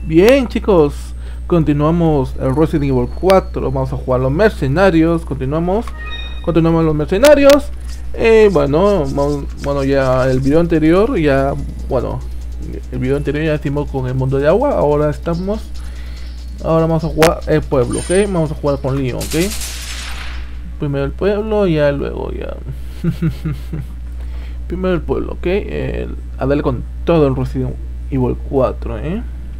Bien, chicos, continuamos el Resident Evil 4. Vamos a jugar los mercenarios. Continuamos los mercenarios. Bueno, ya el video anterior, ya estuvimos con el mundo de agua. Ahora vamos a jugar el pueblo, ¿ok? Vamos a jugar con Leon, ¿ok? Primero el pueblo, ya luego ya. Primero el pueblo, ¿ok? A darle con todo el Resident Evil 4, ¿eh?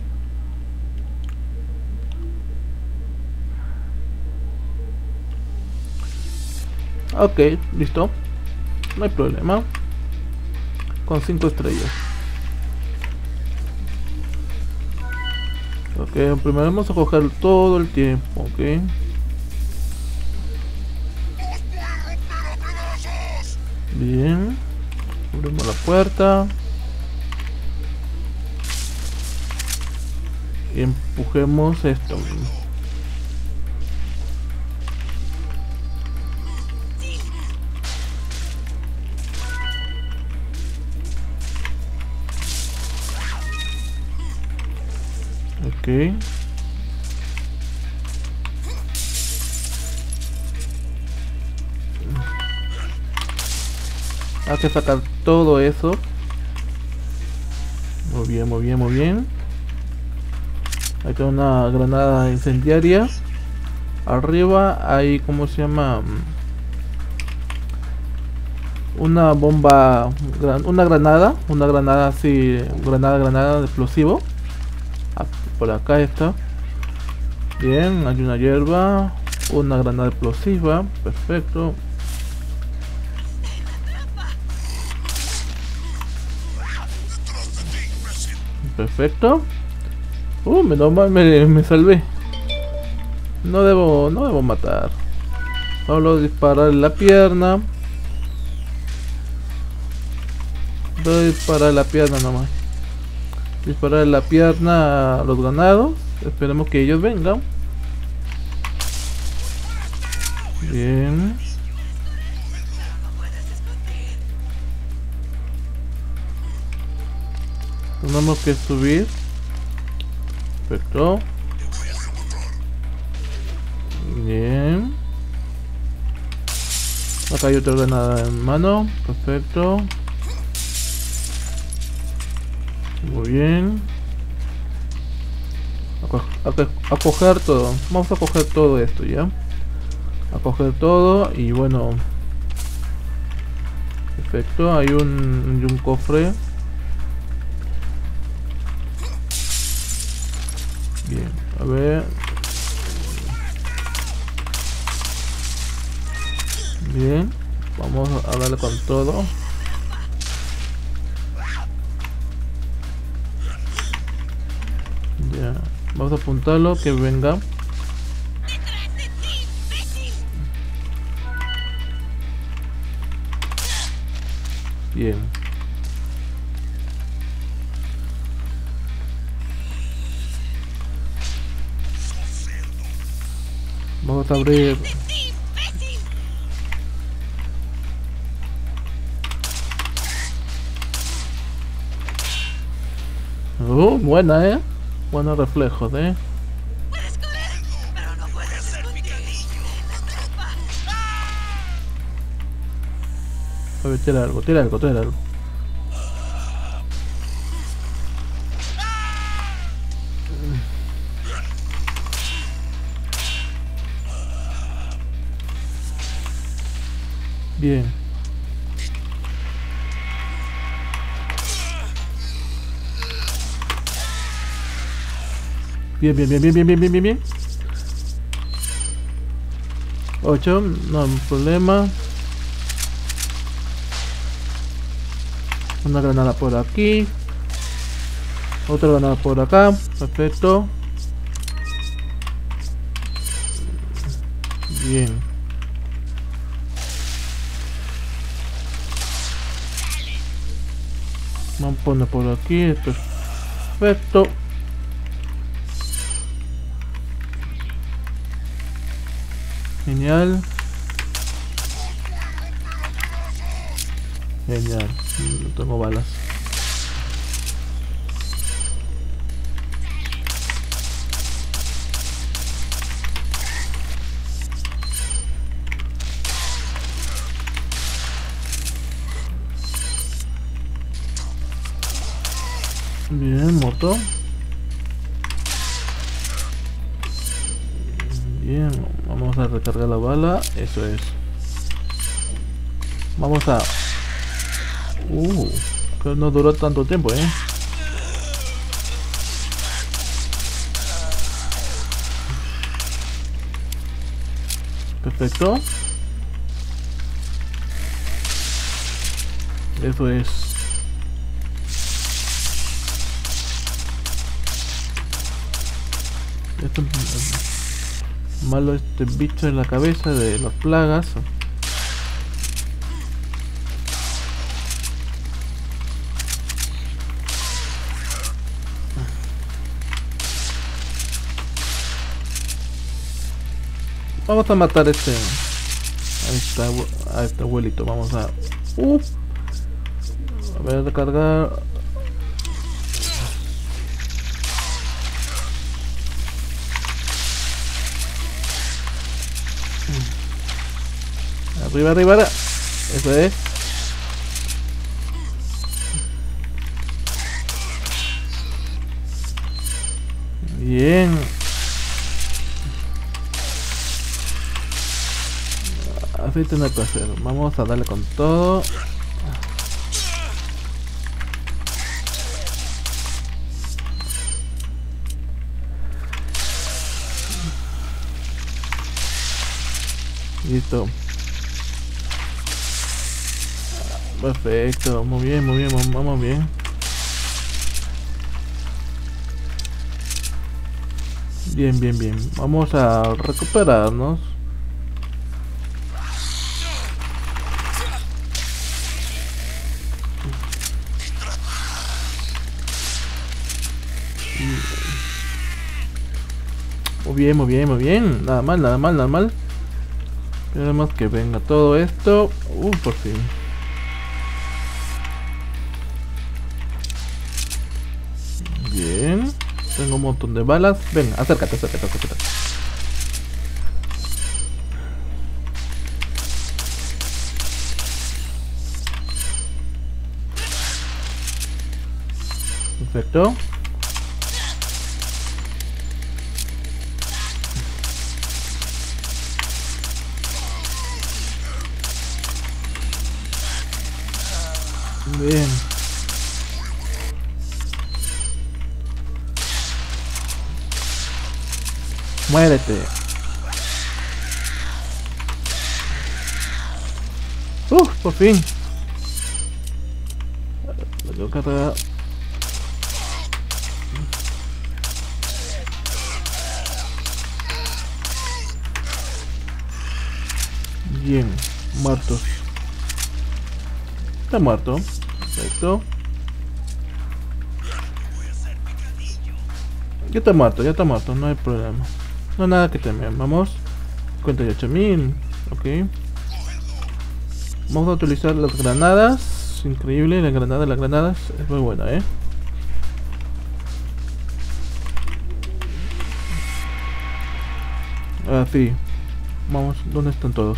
Ok, listo. No hay problema. Con 5 estrellas. Ok, primero vamos a coger todo el tiempo, ok. Bien. Abrimos la puerta. Y empujemos esto. Ok. Hay que sacar todo eso. Muy bien, muy bien, muy bien. Ahí tengo una granada incendiaria. Arriba hay, ¿cómo se llama? Una bomba, una granada así, granada de explosivo. Por acá está. Bien, hay una hierba, una granada explosiva, perfecto. Perfecto. Menos mal me salvé. No debo matar. Solo disparar en la pierna. Voy a disparar en la pierna nomás. Disparar en la pierna a los granados. Esperemos que ellos vengan. Bien. Tenemos que subir. Perfecto. Bien. Acá hay otra granada en mano. Perfecto. Muy bien. A coger todo. Vamos a coger todo esto ya. A coger todo y bueno. Perfecto. Hay un cofre. Bien. A ver. Bien. Vamos a darle con todo. Ya. Vamos a apuntarlo que venga. Bien. Vamos a abrir. Buena, buenos reflejos, A ver, tira algo. Bien. Bien. 8, no hay problema. Una granada por aquí. Otra granada por acá. Perfecto. Bien. Vamos a poner por aquí. Perfecto. Genial. No tengo balas. Perfecto. Bien, vamos a recargar la bala. Eso es. Vamos a... que no duró tanto tiempo, Perfecto. Eso es. Esto es malo, este bicho en la cabeza de las plagas. Vamos a matar a este abuelito. Vamos a ver, recargar. Arriba, arriba, arriba. Eso es. Bien. Así tiene que hacer. Vamos a darle con todo. Listo. Perfecto. Muy bien, muy bien. Vamos bien. Bien, bien, bien. Vamos a recuperarnos. Muy bien, muy bien, muy bien. Nada mal, nada mal, nada mal. Queremos que venga todo esto. Por fin. Bien. Tengo un montón de balas. Venga, acércate, acércate, acércate. Perfecto. Bien. Muérete. Por fin. Lo tengo que cargar. Bien, muertos. Está muerto. Perfecto. Ya está muerto, no hay problema. No hay nada que temer. Vamos. 58.000. Ok. Vamos a utilizar las granadas. Increíble, las granadas. Es muy buena, sí. Vamos, ¿dónde están todos?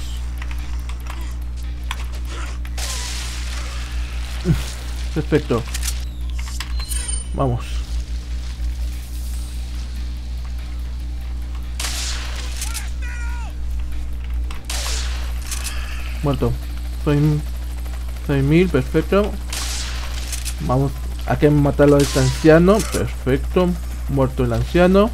Perfecto. Vamos. Muerto. Soy 6.000, perfecto. Vamos, hay que matarlo a este anciano. Perfecto. Muerto el anciano.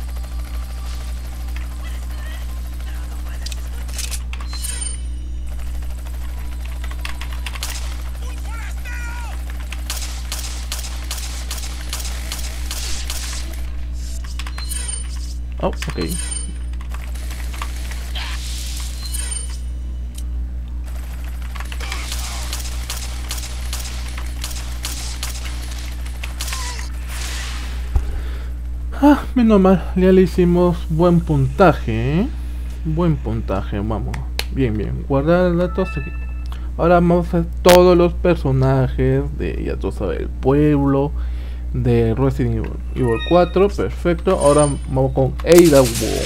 Ok. Menos mal, ya le hicimos buen puntaje, Buen puntaje, vamos. Bien, bien. Guardar datos aquí. Ahora vamos a hacer todos los personajes de, ya tú sabes, el pueblo de Resident Evil 4. Perfecto. Ahora vamos con Ada Wong.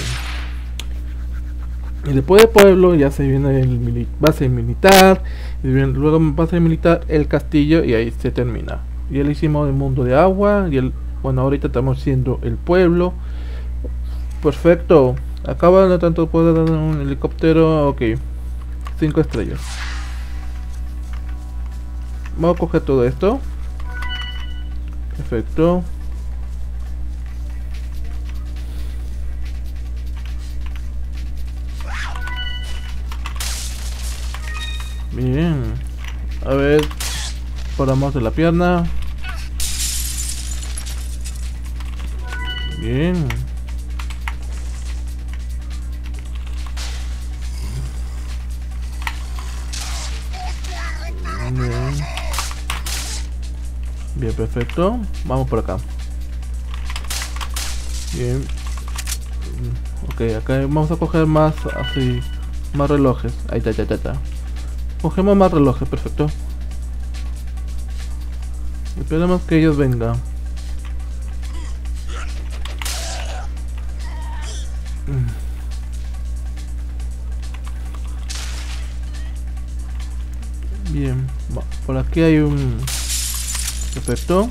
Y después del pueblo ya se viene el base militar. Y luego base militar, el castillo, y ahí se termina. Ya le hicimos el mundo de agua y el Bueno, ahorita estamos siendo el pueblo. Perfecto. Acaba de tanto poder dar un helicóptero. Ok. 5 estrellas. Vamos a coger todo esto. Perfecto. Bien. A ver. Paramos de la pierna. Bien. Bien. Bien, perfecto. Vamos por acá. Bien. Ok, acá vamos a coger más así. Más relojes. Ahí está, ya, ya, ya. Cogemos más relojes, perfecto. Esperemos que ellos vengan. Bien, por aquí hay un... Perfecto.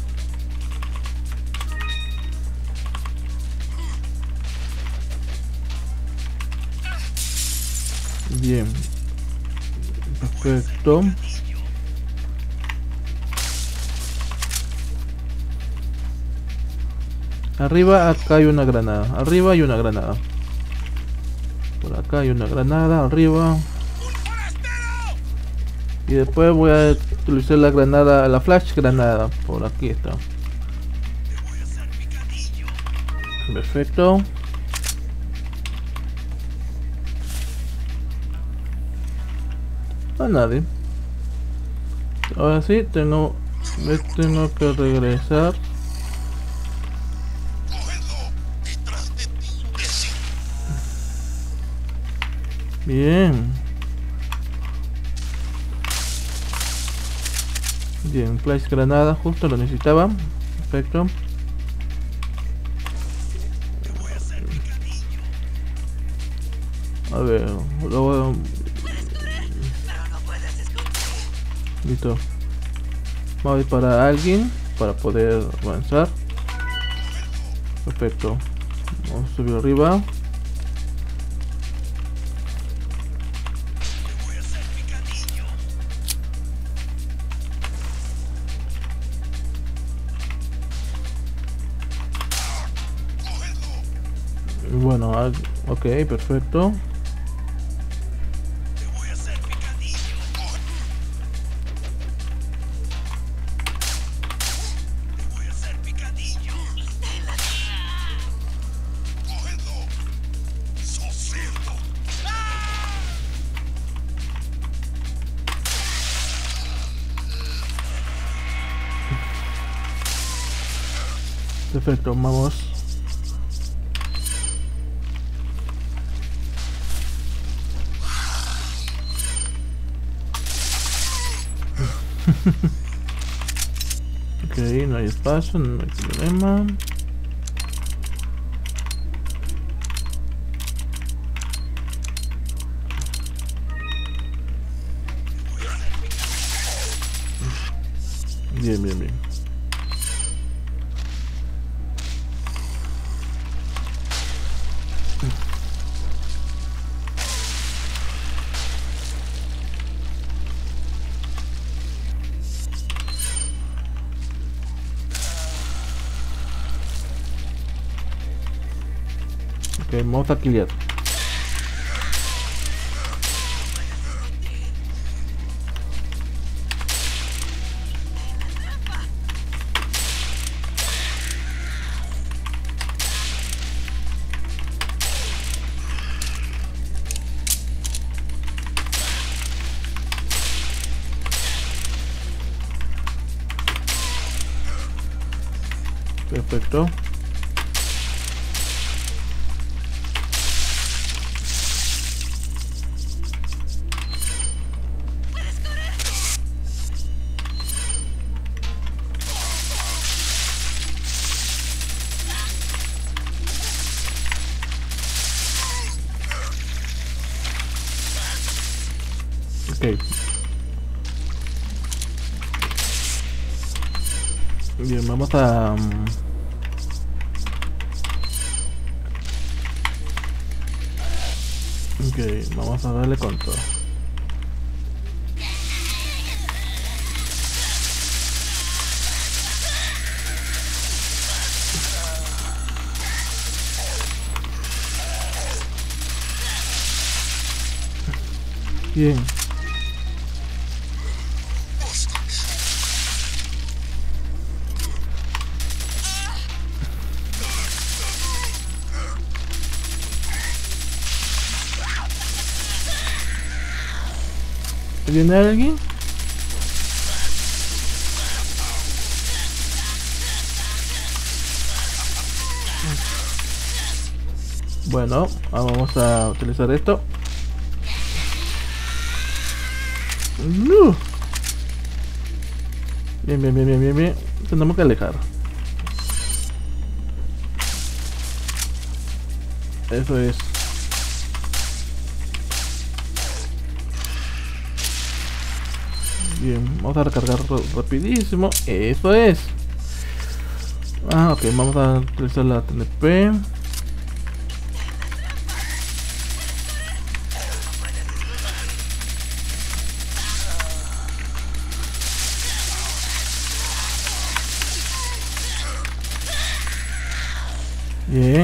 Bien. Perfecto. Arriba acá hay una granada. Arriba hay una granada. Por acá hay una granada. Arriba. Y después voy a utilizar la granada, la flash granada. Por aquí está. Perfecto. A nadie. Ahora sí, me tengo que regresar. Bien. Bien, flash granada, justo lo necesitaba. Perfecto. A ver, luego... Listo. Vamos a disparar a alguien para poder avanzar. Perfecto. Vamos a subir arriba. Bueno, ok, perfecto. Perfecto, vamos. Ok, no hay espacio, no hay problema. Bien, bien, bien. Ok, vamos a killar. Perfecto. Ok. Bien, vamos a... ok, vamos a darle con todo. Bien. ¿Viene alguien? Bueno, vamos a utilizar esto. No. Bien, bien, bien, bien, bien, bien. Tenemos que alejar. Eso es. Bien, vamos a recargar rapidísimo. Eso es. Ah, ok, vamos a utilizar la TNP. Bien.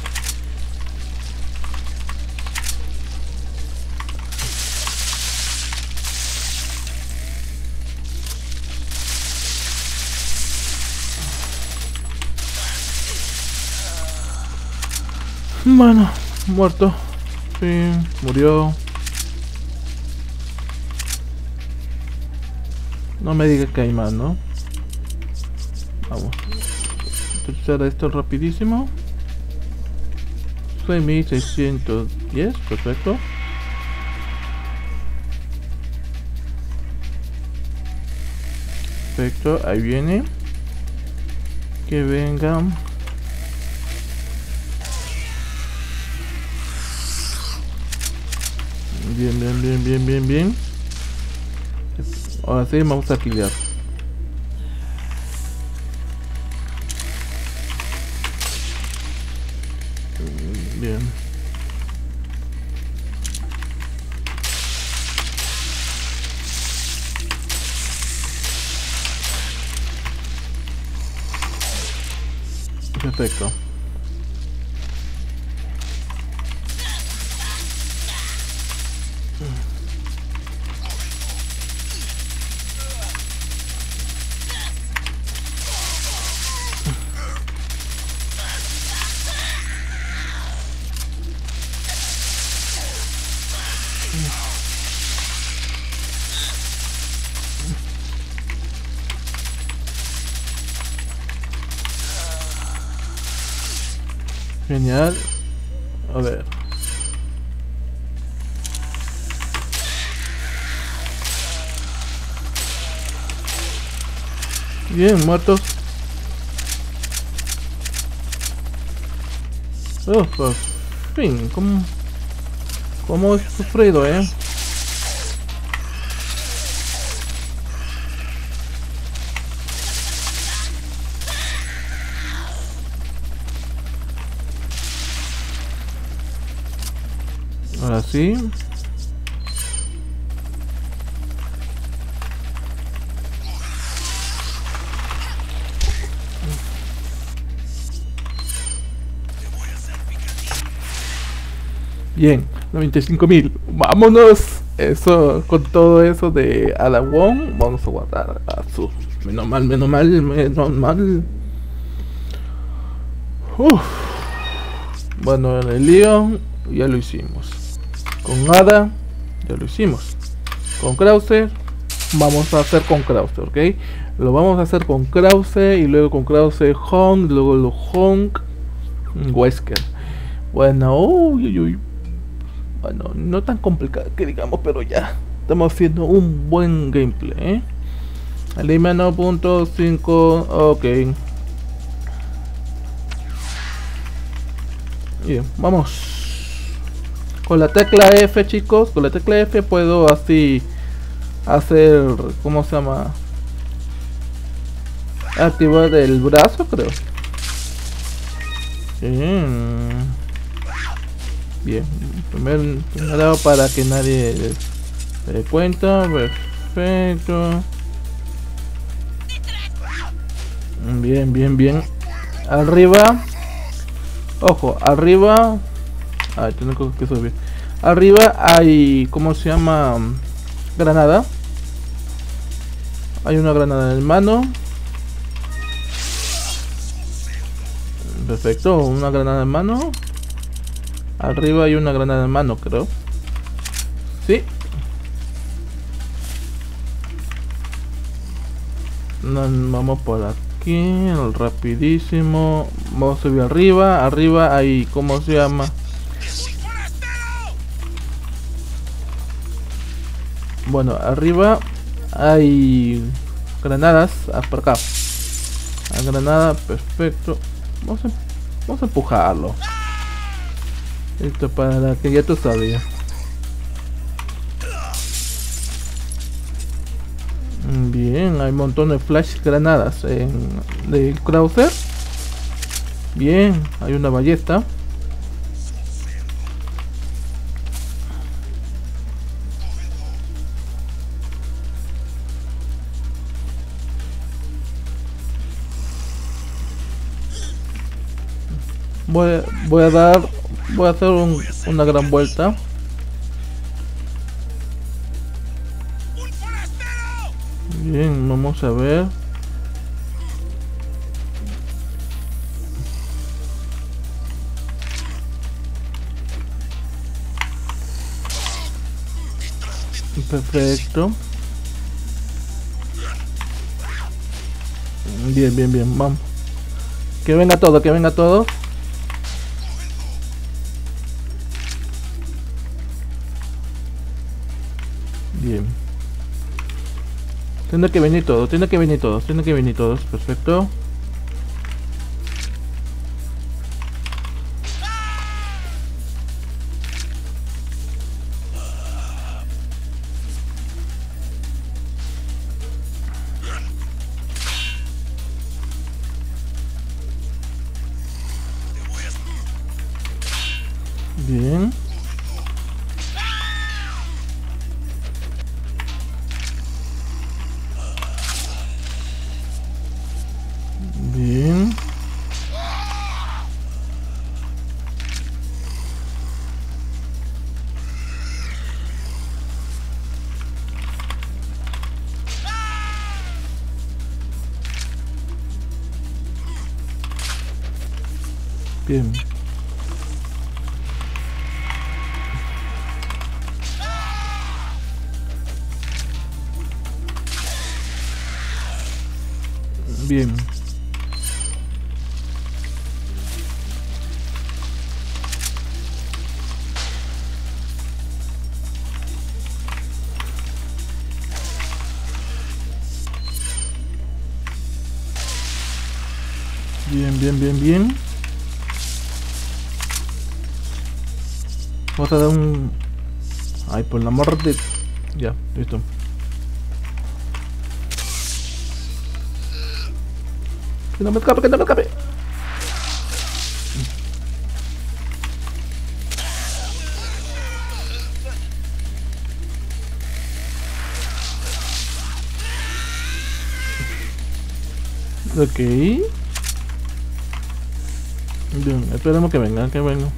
Bueno, muerto. Sí, murió. No me digas que hay más, ¿no? Vamos. Utilizar esto rapidísimo. 6610, perfecto. Perfecto, ahí viene. Que vengan. Bien, bien, bien, bien, bien, bien. Ahora sí, vamos a killar. Bien. Perfecto. Genial. A ver. Bien, muertos. Oh, por fin. ¿Cómo he sufrido, Ahora sí. Bien, 95.000. Vámonos. Eso, con todo eso de Alan Wong, vamos a guardar a su. Menos mal, menos mal, menos mal. Uf. Bueno, en el Leon ya lo hicimos. Con Ada ya lo hicimos. Con Krauser vamos a hacer con Krauser, ¿ok? Lo vamos a hacer con Krause y luego con Krause Honk, luego lo Honk Wesker. Bueno, uy, uy. Bueno, no tan complicado que digamos, pero ya estamos haciendo un buen gameplay, Alima 9.5, ok. Bien, vamos. Con la tecla F, chicos, con la tecla F puedo así hacer, ¿cómo se llama? Activar el brazo, creo. Bien. Bien. Primero para que nadie se dé cuenta. Perfecto. Bien, bien, bien. Arriba. Ojo, arriba. Ay, tengo que subir. Arriba hay, ¿cómo se llama? Granada. Hay una granada en mano. Perfecto, una granada en mano. Arriba hay una granada en mano, creo. Sí. Vamos por aquí, rapidísimo. Vamos a subir arriba. Arriba hay, ¿cómo se llama? Bueno, arriba hay granadas. Por acá. La granada, perfecto. Vamos a empujarlo. Esto para que ya tú sabías. Bien, hay un montón de flash granadas del Krauser. Bien, hay una ballesta. Voy a hacer una gran vuelta. Bien, vamos a ver. Perfecto. Bien, bien, bien, vamos. Que venga todo, que venga todo. Bien. Tiene que venir todo, tiene que venir todos, tiene que venir todos. Perfecto. Bien. Bien. Bien. Bien. Bien, bien, bien, bien. Vamos a dar un... Ay, por el amor de... Ya, listo. Que no me escape, que no me escape. Ok. Bien, esperemos que vengan, que vengan.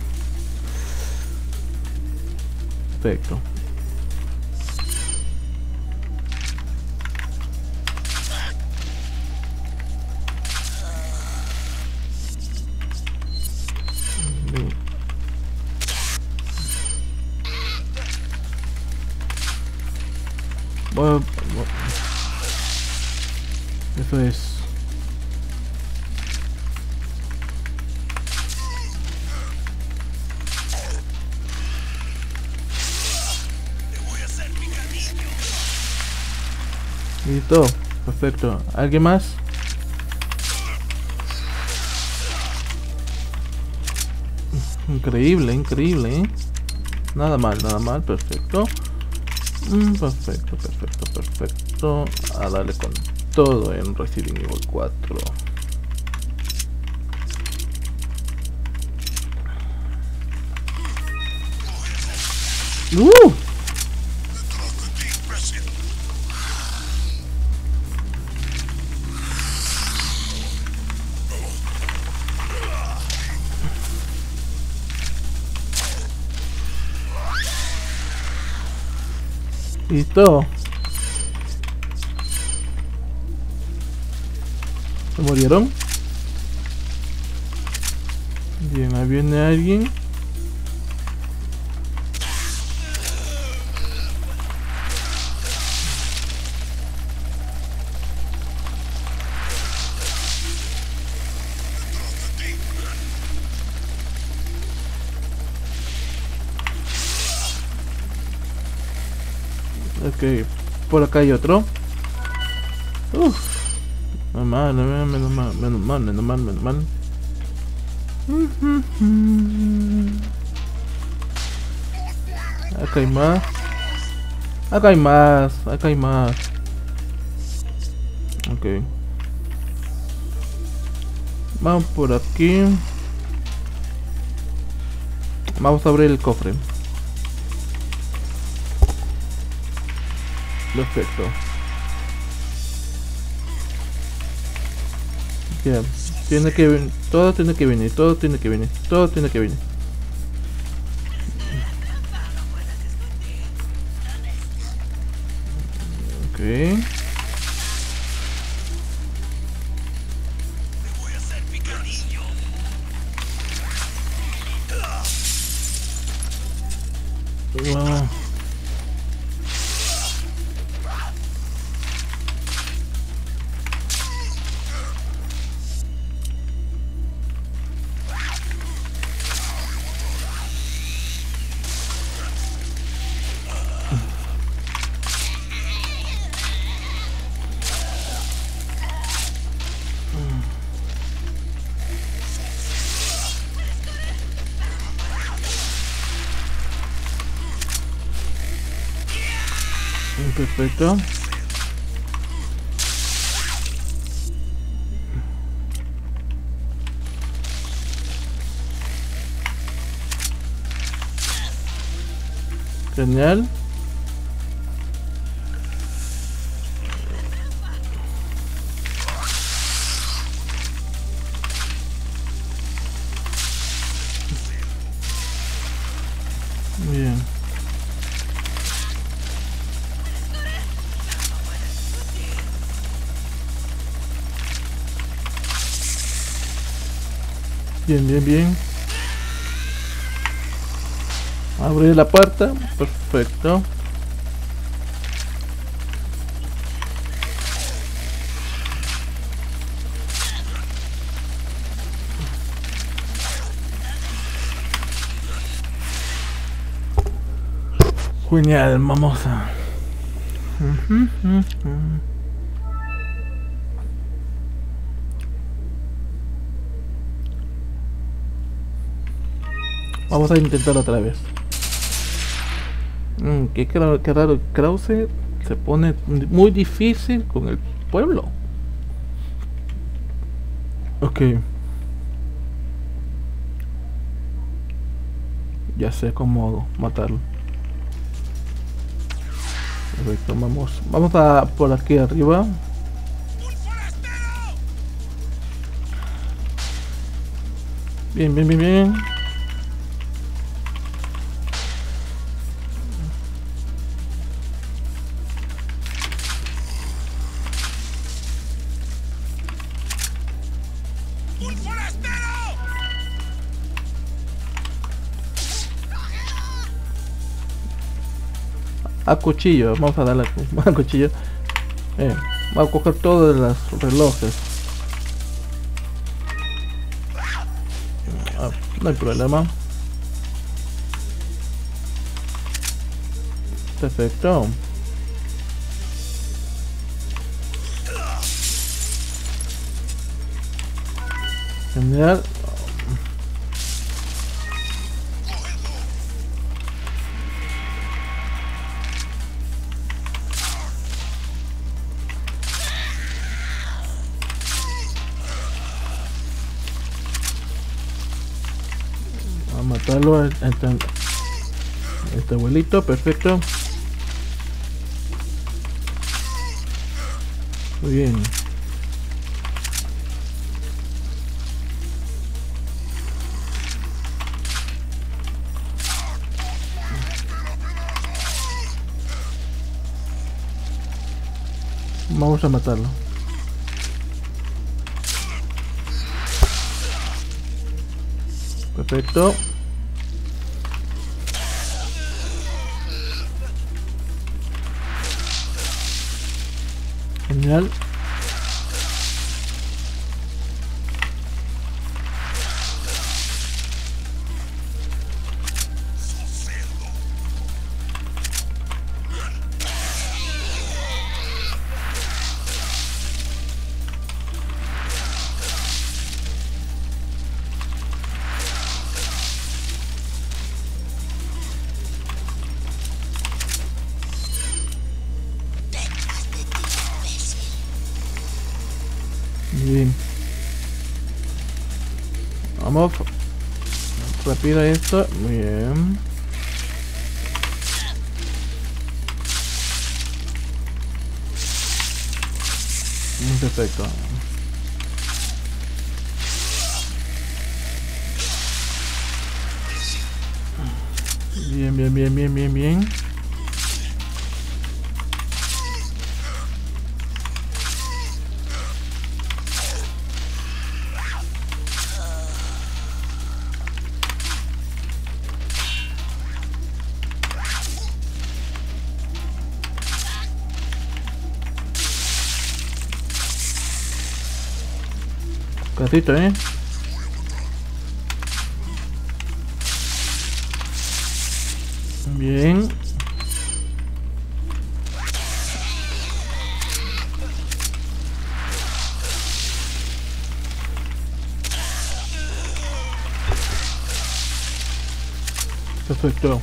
Perfecto. Bien. Eso es. Listo, perfecto. ¿Alguien más? Increíble, increíble, ¿eh? Nada mal, perfecto. Perfecto, perfecto, perfecto. A darle con todo en Resident Evil 4. Listo. ¿Se murieron? Bien, ahí viene alguien. Ok, por acá hay otro. Menos mal, menos mal, menos mal, menos mal, menos mal. Acá hay más. Acá hay más, acá hay más. Ok. Vamos por aquí. Vamos a abrir el cofre. Perfecto. Bien. Tiene que venir. Todo tiene que venir. Todo tiene que venir. Todo tiene que venir. Ok. Wow. Perfecto. Genial. Bien. Bien, bien, bien. Abrir la puerta. Perfecto. Genial, vamos a... Vamos a intentar otra vez. Qué raro, Krause se pone muy difícil con el pueblo. Ok. Ya sé cómo matarlo. Perfecto, vamos a por aquí arriba. Bien, bien, bien, bien. A cuchillo, vamos a darle a cuchillo. Vamos a coger todos los relojes. No hay problema. Perfecto. Genial. a matarlo a este abuelito, perfecto. Muy bien. Vamos a matarlo. Perfecto. Genial. Bien. Vamos. Rápido esto. Muy bien. Perfecto. Bien, bien, bien, bien, bien, bien. Casito, Bien. Perfecto.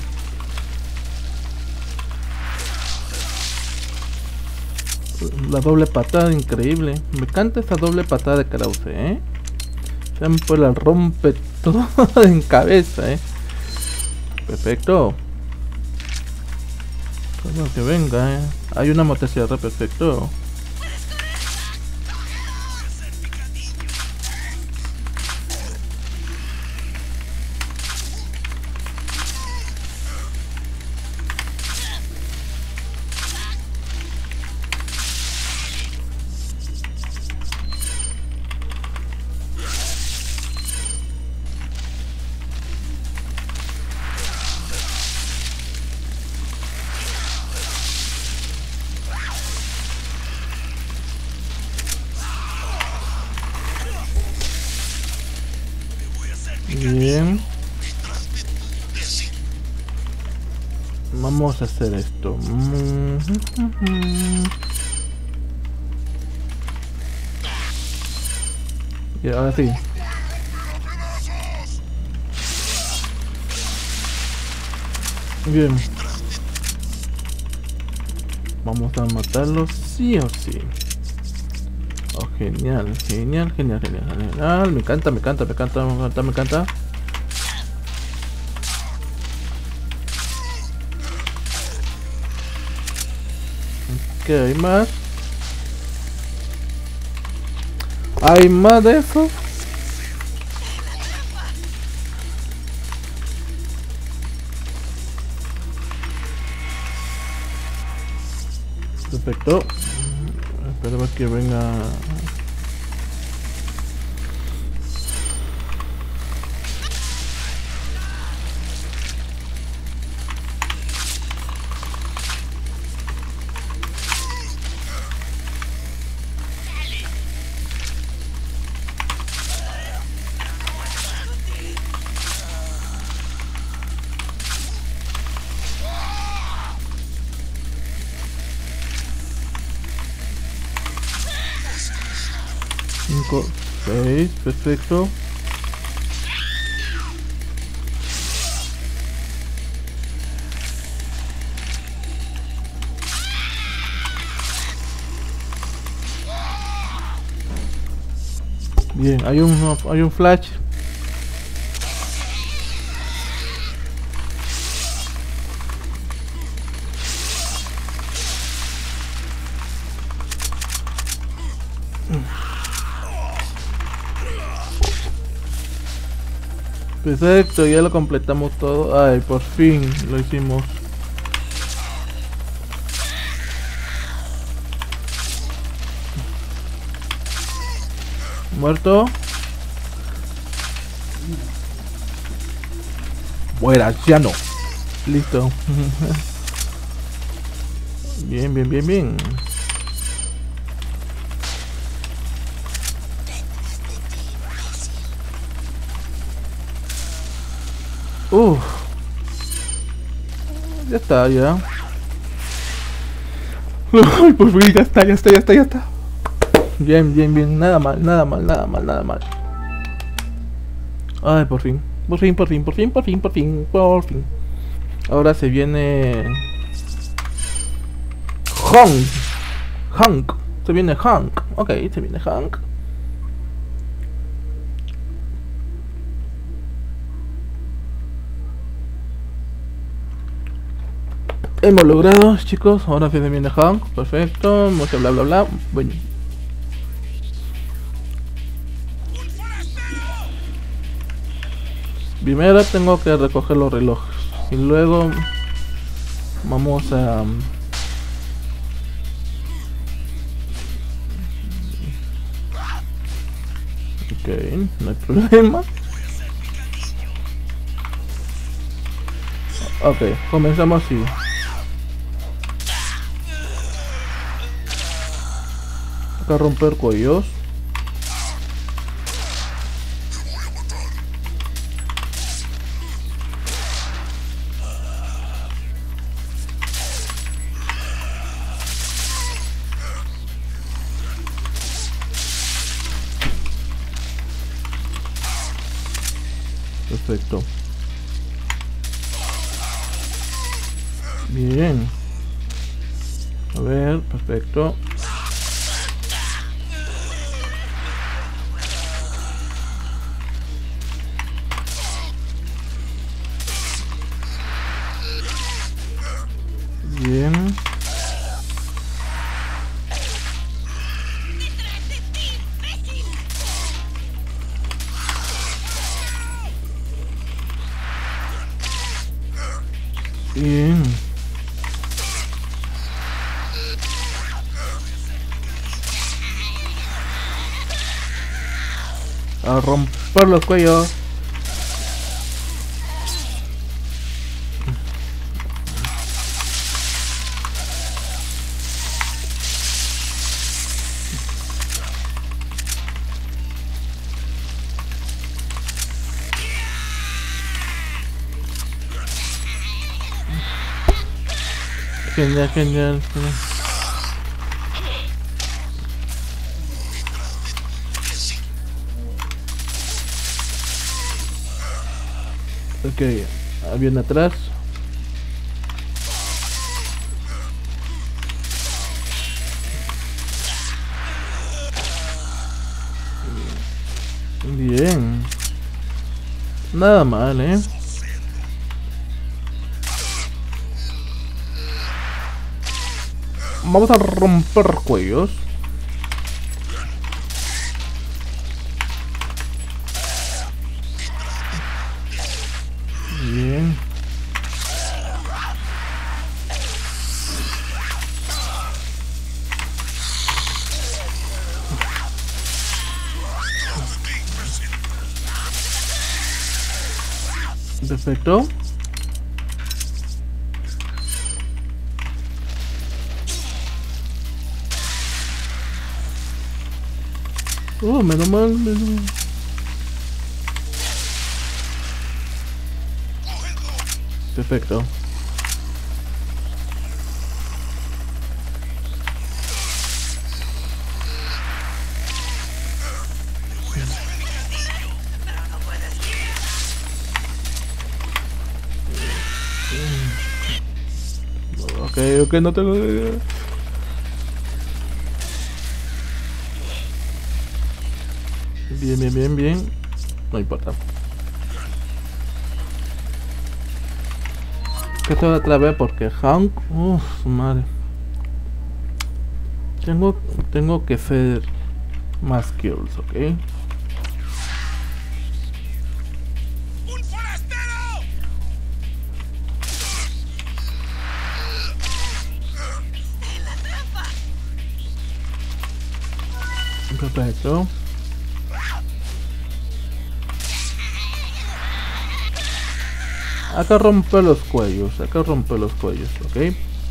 La doble patada, increíble. Me encanta esa doble patada de Krause, Siempre la rompe todo en cabeza, Perfecto. Como que venga, Hay una motosierra, perfecto. Bien. Vamos a hacer esto. Y ahora sí. Bien. Vamos a matarlo sí o sí. Oh, genial, genial, genial, genial, genial. Me encanta, me encanta, me encanta, me encanta, me encanta. Ok, hay más. ¿Hay más de eso? Perfecto. Esperemos que venga. Cinco, 6, perfecto. Bien, hay un flash. Perfecto, ya lo completamos todo. Ay, por fin lo hicimos. Muerto. Muera, ya no. Listo. Bien, bien, bien, bien. Ya está, ya. Ay, por fin, ya está, ya está, ya está, ya está. Bien, bien, bien. Nada mal, nada mal, nada mal, nada mal. Ay, por fin. Por fin, por fin, por fin, por fin, por fin, por fin. Ahora se viene... Hank. Hank. Se viene Hank. Ok, se viene Hank. Hemos logrado, chicos. Ahora se viene Hank. Perfecto. Mucho bla bla bla. Bueno. Primero tengo que recoger los relojes. Y luego vamos a... Ok, no hay problema. Ok, comenzamos así. Acá romper cuellos. Perfecto. Bien. A ver, perfecto. Bien. Bien. A romper los cuellos. Genial, genial, genial. Ok, bien atrás. Bien. Nada mal, Vamos a romper cuellos. Bien. Perfecto. Menos mal, menos mal. Perfecto. Ok, no tengo... Bien, bien, bien, bien. No importa. Que esto otra vez porque Hank... Uff, madre. Tengo que ser más kills, ¿ok? Perfecto. Acá rompe los cuellos, ok.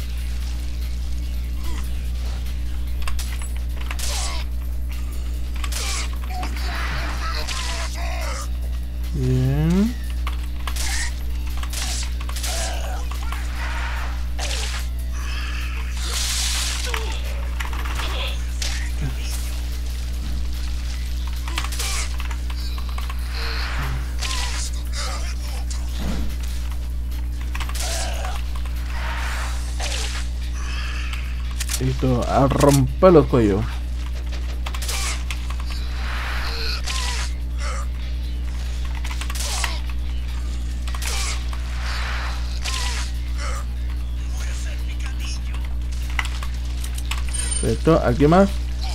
Bien. Listo, a romper los cuellos. Perfecto, ¿alguien más?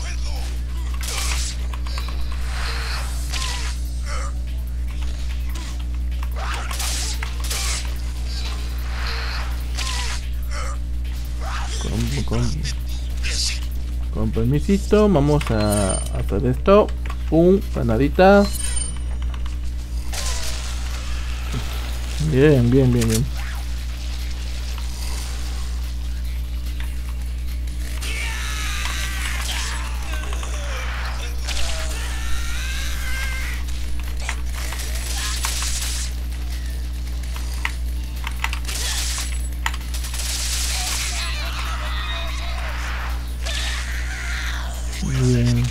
Con permisito, vamos a hacer esto. Pum, granadita. Bien, bien, bien, bien. Bien.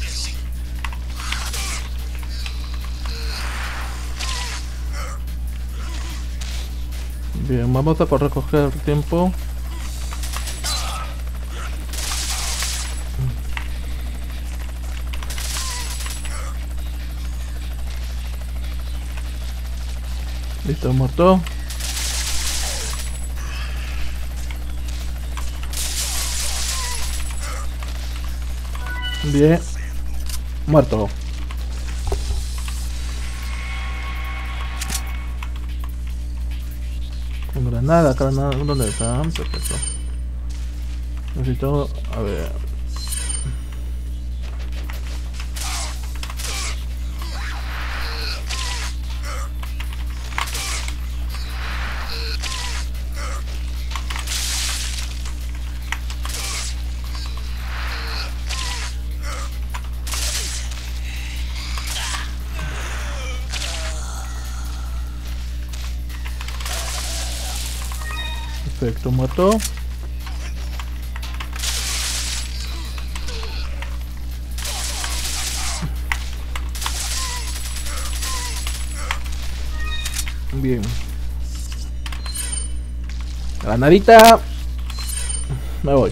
Bien, vamos a recoger tiempo. Listo, muerto. Bien. Muerto. Con granada, ¿dónde está? Perfecto. Necesito, a ver. Perfecto, muerto. Bien. Granadita. Me voy.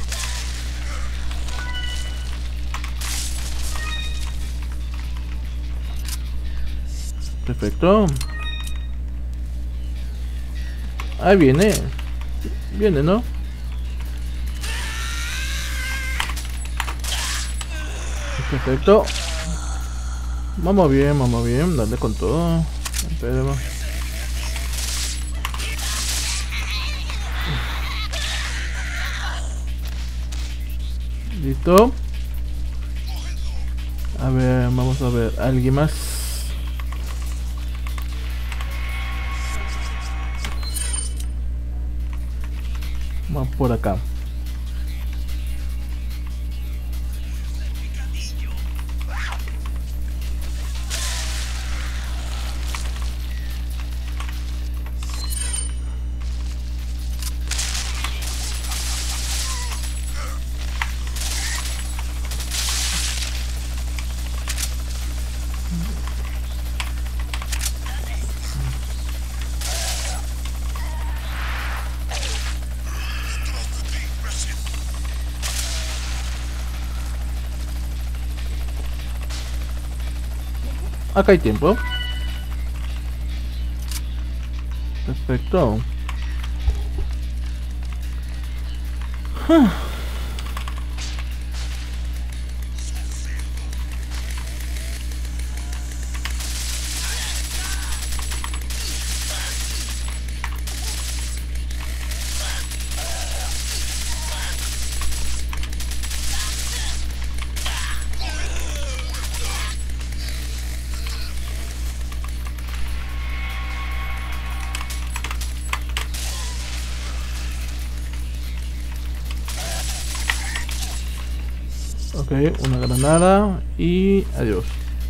Perfecto. Ahí viene. Viene, ¿no? Perfecto. Vamos bien. Dale con todo. Esperemos. Listo. A ver, vamos a ver. ¿Alguien más? Vamos por acá. Acá hay tiempo. Perfecto. Ok, una granada y adiós.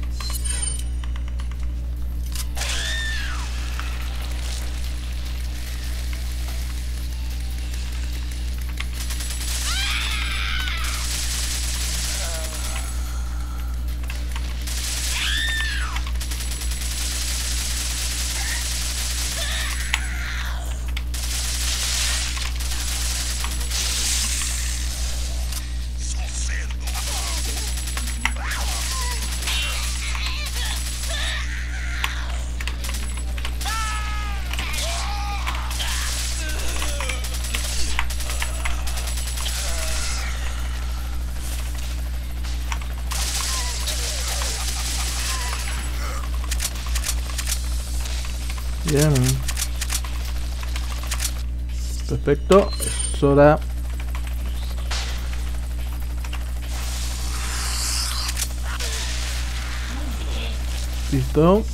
Bien. Perfecto. Es hora. Listo.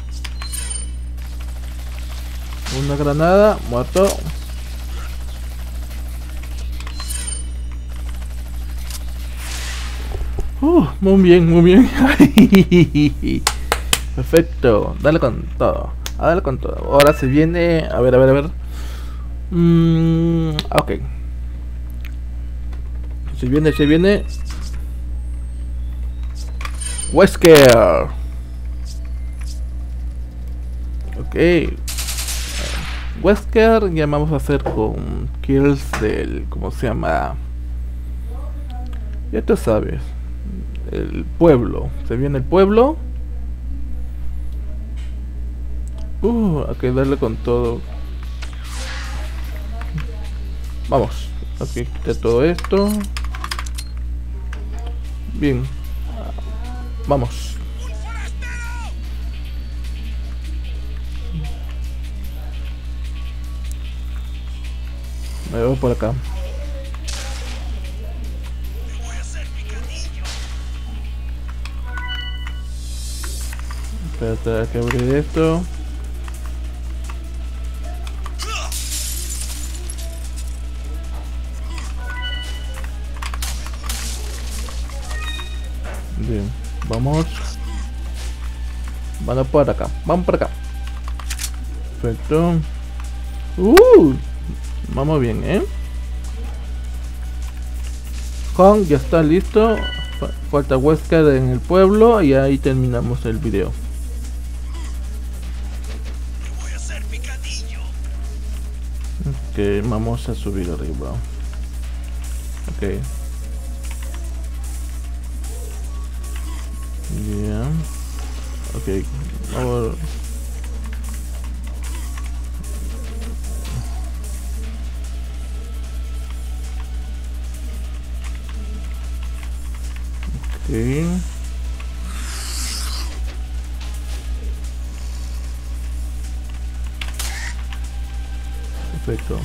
Una granada. Muerto. Muy bien, muy bien. Perfecto. Dale con todo. Dale con todo. Ahora se viene. A ver, a ver, a ver. Ok. Se viene, se viene. Wesker. Ok. Wesker ya vamos a hacer con kills del. ¿Cómo se llama? Ya tú sabes. El pueblo. Se viene el pueblo. Hay que darle con todo. Vamos. Ok, quita todo esto. Bien. Vamos. Me voy por acá. Espérate, hay que abrir esto. Bien, vamos. Vamos por acá, vamos por acá. Perfecto. Vamos bien, Kong ya está listo. Falta Wesker en el pueblo y ahí terminamos el video. Ok, vamos a subir arriba. Ok. Bien. Ok, vamos. Ok. Perfecto.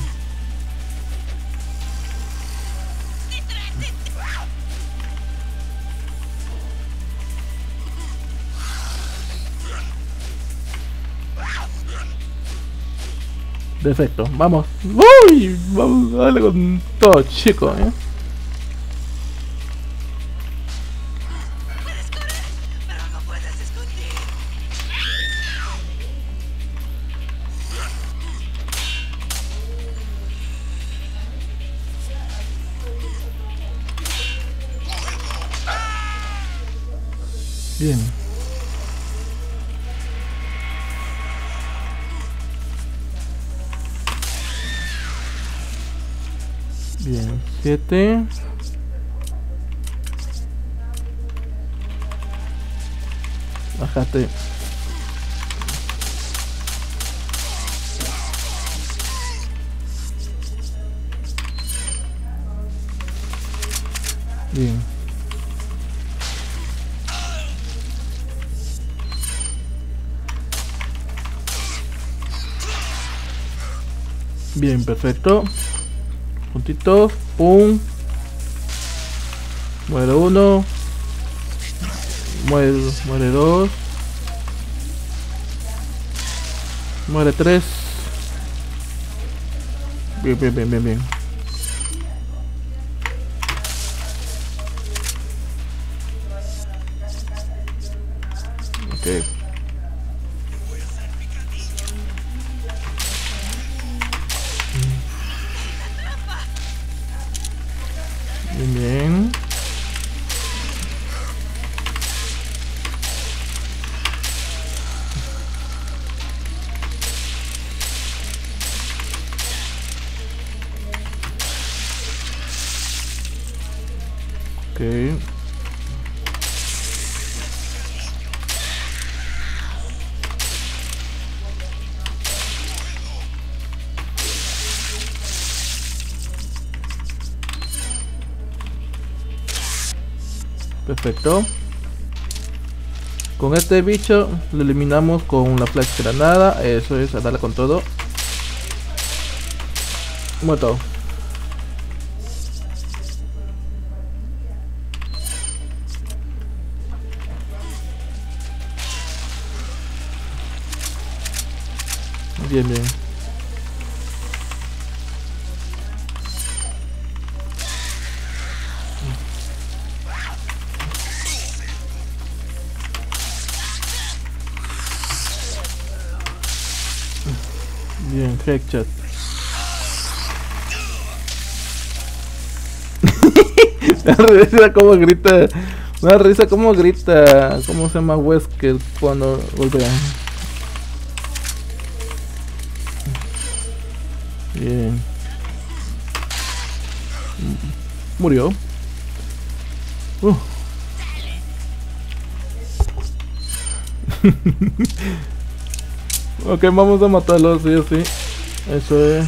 Perfecto, vamos. ¡Uy! Vamos a darle con todo, chico, Puedes correr, pero no puedes esconder. Bien. Bien, 7. Bájate. Bien. Bien, perfecto. Puntitos. Pum. Muere uno. Muere dos. Muere tres. Bien, bien, bien, bien, bien. Ok. Bien, bien. Ok. Perfecto. Con este bicho lo eliminamos con la flash granada. Eso es, a darle con todo. Muerto. Bien, bien. Bien, headshot. Me da risa como grita. Me da risa como grita. ¿Cómo se llama Wesker cuando golpea? Bien. Murió. Ok, vamos a matarlo, sí o sí. Eso es.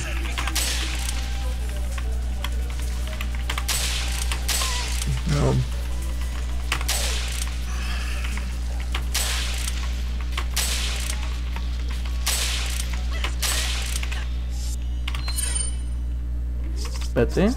No. Espérate.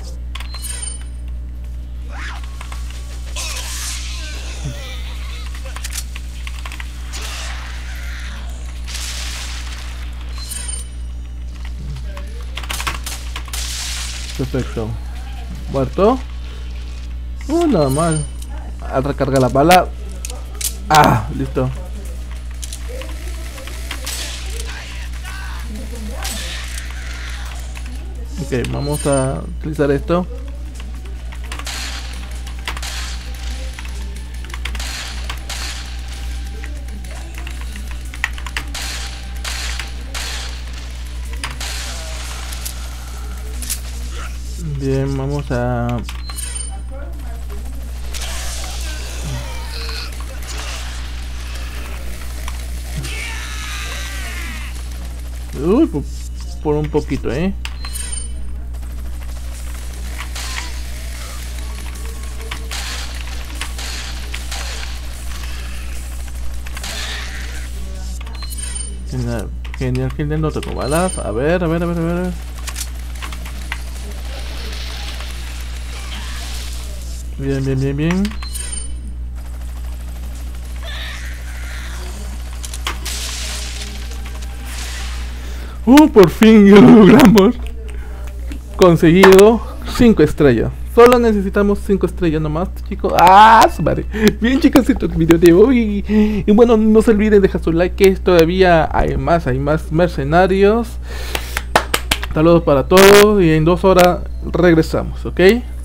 Perfecto. Muerto. Nada mal. Al recargar la bala. Ah, listo. Ok, vamos a utilizar esto. Bien, vamos a... Uy, por un poquito, Genial, genial, genial, no tengo balas. A ver. Bien. Por fin lo logramos. Conseguido 5 estrellas. Solo necesitamos 5 estrellas nomás, chicos. Madre. Bien, chicos, esto es el video de hoy. Y bueno, no se olviden dejar su like, que todavía hay más mercenarios. Saludos para todos y en 2 horas regresamos, ¿ok?